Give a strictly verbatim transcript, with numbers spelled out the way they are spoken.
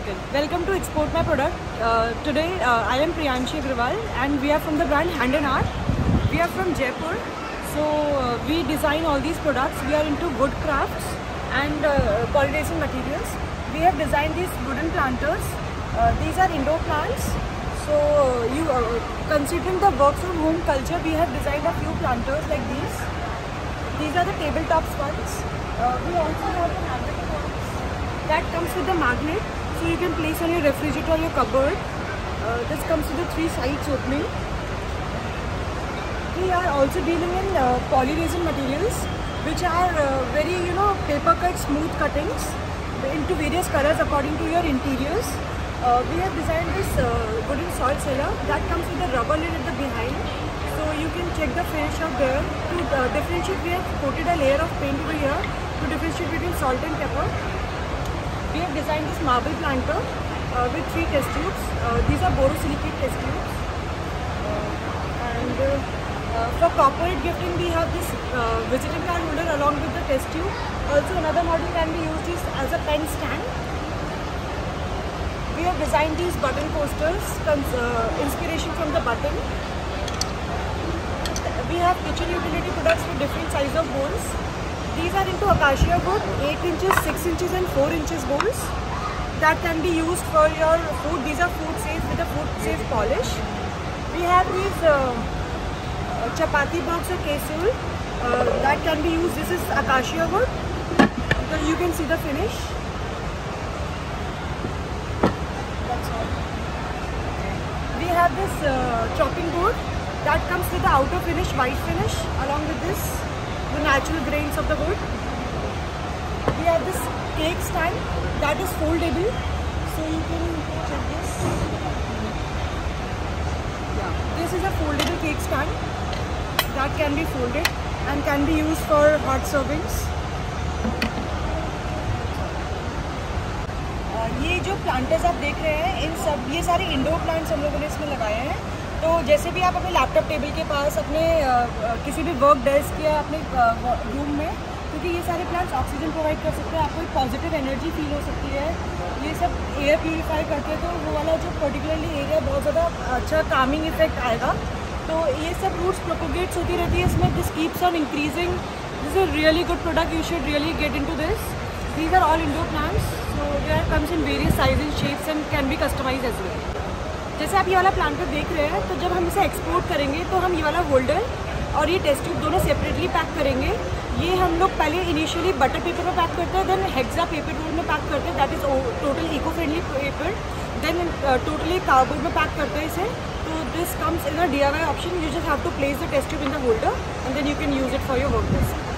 Digital. Welcome to Export My Product. Uh, today uh, I am Priyanshi Agrawal and we are from the brand Hand and Art. We are from Jaipur. So uh, we design all these products. We are into wood crafts and uh, polyresin materials. We have designed these wooden planters. Uh, these are indoor plants. So uh, you uh, considering the work from home culture, we have designed a few planters like these. These are the tabletop ones. Uh, we also have the magnetic ones that comes with the magnet, so you can place on your refrigerator or your cupboard. Uh, this comes with the three sides opening. We are also dealing in uh, polyresin materials, which are uh, very you know paper cut smooth cuttings into various colors according to your interiors. Uh, we have designed this uh, wooden salt cellar that comes with a rubber lid at the behind, so you can check the finish out there. To uh, differentiate, we have coated a layer of paint over here to differentiate between salt and pepper. We have designed this marble planter uh, with three test tubes. Uh, these are borosilicate test tubes. Uh, and uh, uh, for corporate gifting, we have this uh, visiting card holder along with the test tube. Also, another model can be used is as a pen stand. We have designed these button coasters, uh, inspiration from the button. We have kitchen utility products with different size of bowls. These are into acacia wood, eight inches, six inches and four inches bowls that can be used for your food. These are food safe with a food safe polish. We have these uh, uh, chapati box or casserole uh, that can be used. This is acacia wood. So you can see the finish. That's all. We have this uh, chopping board that comes with the outer finish, white finish, along with this, the natural grains of the wood. We have this cake stand that is foldable, so you can check this. Yeah, this is a foldable cake stand that can be folded and can be used for hot servings. ये जो planters आप देख रहे हैं, इन सब ये सारे indoor plants हम लोगों ने इसमें लगाए हैं. तो जैसे भी आप अपने लैपटॉप टेबल के पास, अपने आ, किसी भी वर्क डेस्क या अपने रूम में, क्योंकि ये सारे प्लांट्स ऑक्सीजन प्रोवाइड कर सकते हैं, आपको एक पॉजिटिव एनर्जी फील हो सकती है. ये सब एयर प्यूरीफाई करते हैं, तो वो वाला जो पर्टिकुलरली एरिया बहुत ज़्यादा अच्छा कामिंग इफेक्ट आएगा. तो ये सब रूट्स प्रोपोगेट्स होती रहती है इसमें. This keeps on increasing. This is really good product. You should really get in to this. These are all indoor plants, so they are comes in various sizes, shapes and can be customized as well. जैसे आप ये वाला planter देख रहे हैं, तो जब हम इसे एक्सपोर्ट करेंगे तो हम ये वाला होल्डर और ये टेस्ट ट्यूब दोनों सेपरेटली पैक करेंगे. ये हम लोग पहले इनिशियली बटर पेपर में पैक करते हैं, देन हेक्सा पेपर रोल में पैक करते हैं, that is total eco friendly paper. Then totally cardboard में पैक करते हैं इसे. तो this comes in a D I Y option. You just have to place the test tube in the holder and then you can use it for your work.